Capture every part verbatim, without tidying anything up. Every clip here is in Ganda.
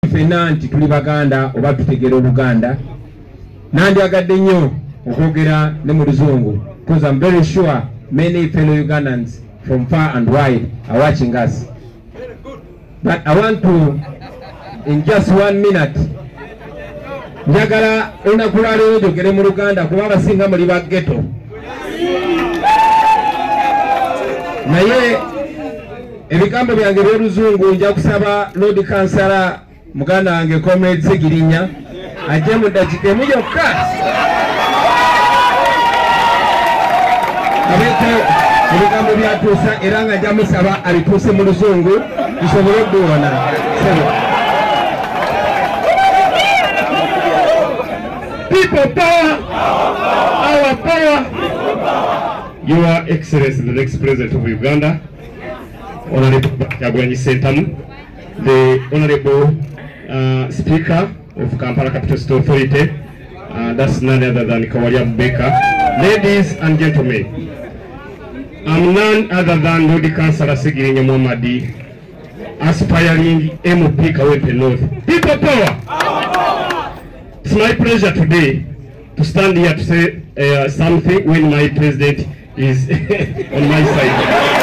ffenna nti tuli baganda oba tutegeera Oluganda. Nandyagadde nnyo okwogera ne mu Luzungu because I'm very sure many fellow Ugandans from far and wide are watching us. But I want to, in just one minute, njagala olunaku lwa leero njogere mu Luganda kuba abasinga muli ba ghetto. Naye ebigambo byange by'Oluzungu nja kusaba Lord Councillor muganda wange Comrade Segirinya ajje mu dakika emu yokka abete ebigambo byatuusa era nga nja musaba abituuse mu Luzungu tusobole okubiwona. People power, our power. Your Excellency, the next President of Uganda, Honorable Kyagulanyi Ssentamu, the Honorable uh, Speaker of Kampala Capital City Authority, uh, that's none other than Kawalia Baker. Ladies and gentlemen, I'm none other than Lord Councillor Segirinya Muhammadi, aspiring M P Kawempe North. People power! It's my pleasure today to stand here to say uh, something when my president is on my side.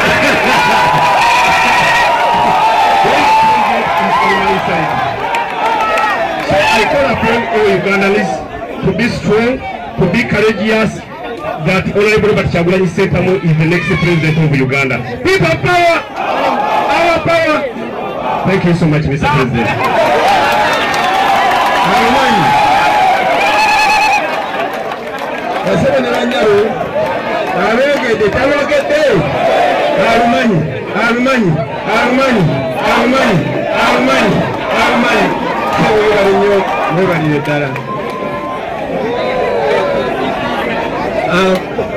So I call upon all Ugandans to be strong, to be courageous, that Honorable Robert Kyagulanyi Ssentamu is the next president of Uganda. People power! Our power! Thank you so much, Mister President. Arugede, Arugede, Arumani, Arumani, Arumani, Arumani, Arumani, Arumani. Nobody, nobody, nobody.